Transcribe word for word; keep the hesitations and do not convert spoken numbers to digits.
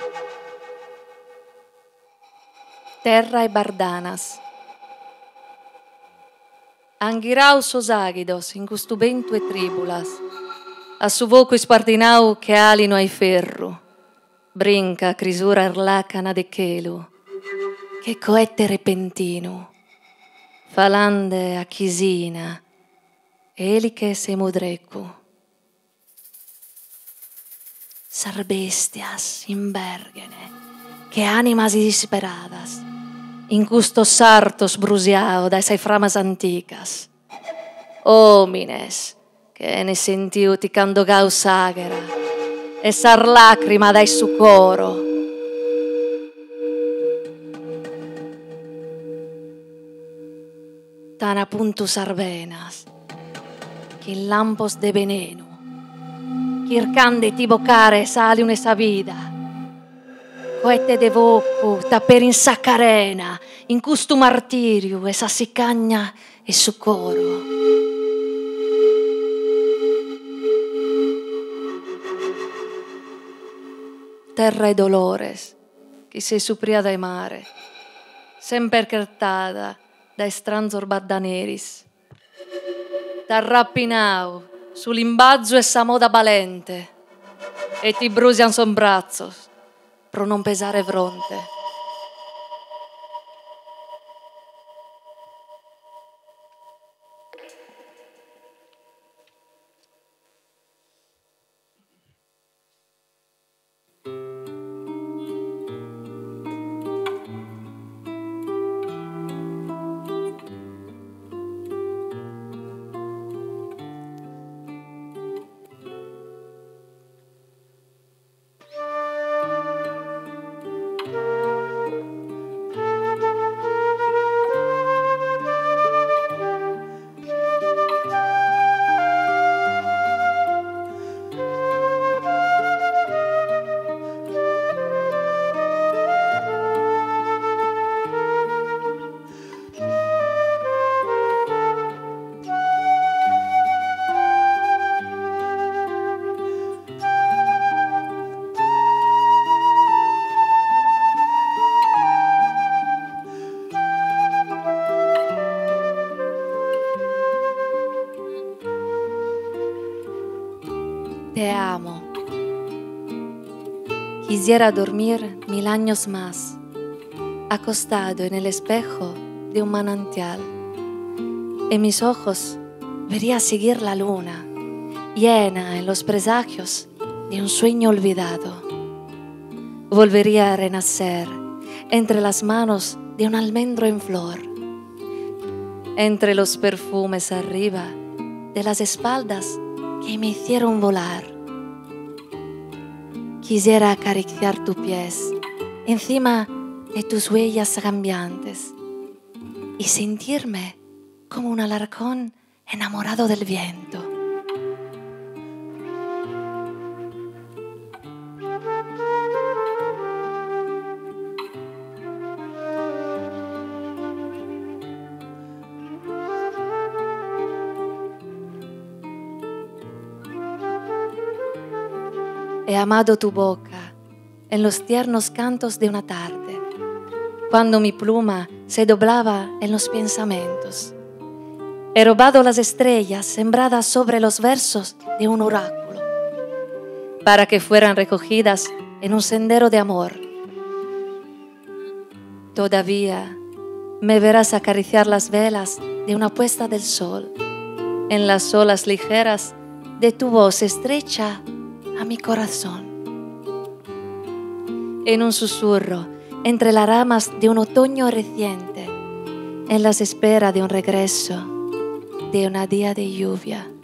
Terra e bardanas. Anghirau sos águidos in custu ventu e tribulas, a su voco ispardinau che alino ai ferru, brinca crisura arlacana de chelu, che coette repentino, falande a chisina, eliche se mudrecu. Sar bestias in bergene, che animas disperadas, in custos sartos brusiao da esai framas anticas. Homines, che ne sentiu ticando gau sagera, e sar lacrima dai su coro. Tan appunto sarvenas, che in lampos de veneno, chircande ti bocare sali un'esa vida, coette de vocu ta per in saccarena, in custu martiriu esa sicagna e su coro. Terra e dolores, chi se supria dai mare, semper chertada dai stranzor baddaneris, t'arrappinau sull'imbazzo e sa moda balente, e ti brusian son brazzos, pro non pesare fronte. Te amo. Quisiera dormir mil años más, acostado en el espejo de un manantial. En mis ojos vería seguir la luna, llena en los presagios de un sueño olvidado. Volvería a renacer entre las manos de un almendro en flor, entre los perfumes arriba de las espaldas que me hicieron volar. Quisiera acariciar tus pies encima de tus huellas cambiantes y sentirme como un alarcón enamorado del viento. He amado tu boca en los tiernos cantos de una tarde, cuando mi pluma se doblaba en los pensamientos. He robado las estrellas sembradas sobre los versos de un oráculo, para que fueran recogidas en un sendero de amor. Todavía me verás acariciar las velas de una puesta del sol, en las olas ligeras de tu voz estrecha a mi corazón. En un susurro entre las ramas de un otoño reciente, en las esperas de un regreso de un día de lluvia.